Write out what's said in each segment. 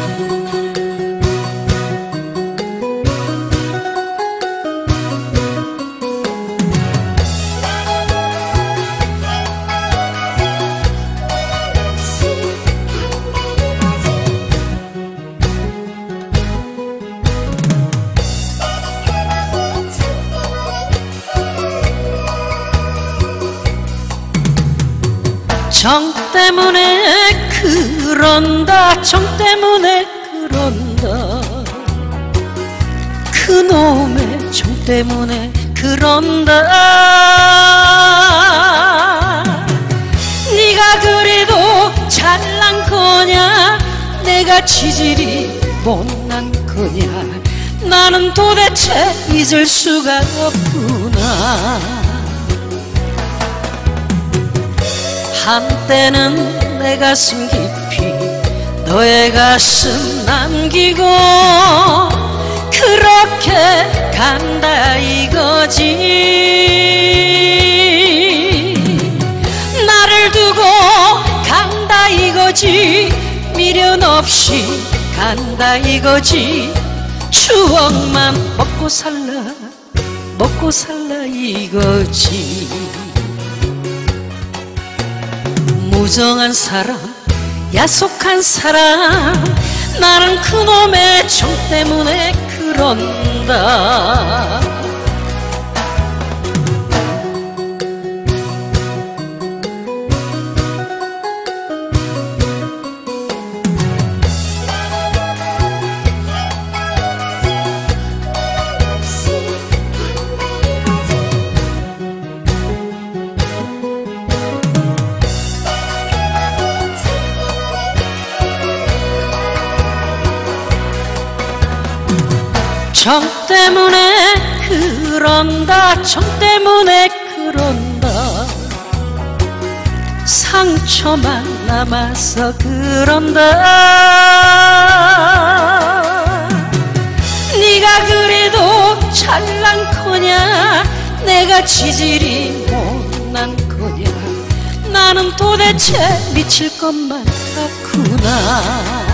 정 때문에 그런다, 정 때문에 그런다, 그놈의 정 때문에 그런다. 네가 그래도 잘난 거냐, 내가 지질이 못난 거냐, 나는 도대체 잊을 수가 없구나. 한때는 내 가슴 깊이 너의 가슴 남기고 그렇게 간다 이거지. 나를 두고 간다 이거지. 미련 없이 간다 이거지. 추억만 먹고 살라 이거지. 무정한 사람, 야속한 사람, 나는 그놈의 정 때문에 그런다. 정 때문에 그런다, 정 때문에 그런다, 상처만 남아서 그런다. 네가 그래도 잘난 거냐, 내가 지질이 못난 거냐, 나는 도대체 미칠 것만 같구나.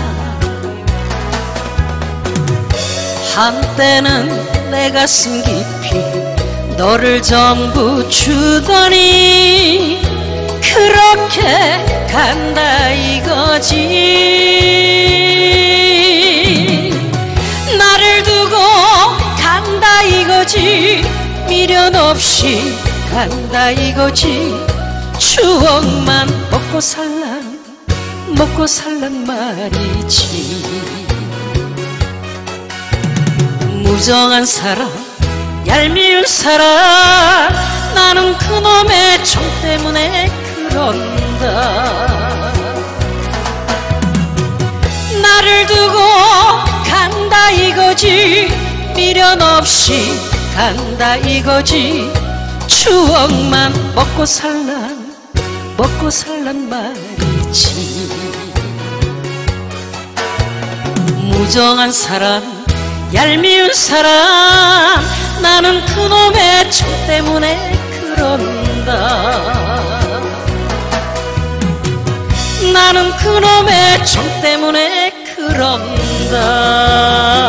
한때는 내 가슴 깊이 너를 전부 주더니 그렇게 간다 이거지. 나를 두고 간다 이거지. 미련 없이 간다 이거지. 추억만 먹고 살란 말이지. 무정한 사람, 얄미운 사람, 나는 그놈의 정 때문에 그런다. 나를 두고 간다 이거지. 미련 없이 간다 이거지. 추억만 먹고 살란 말이지. 무정한 사람, 얄미운 사람, 나는 그놈의 정 때문에 그런다. 나는 그놈의 정 때문에 그런다.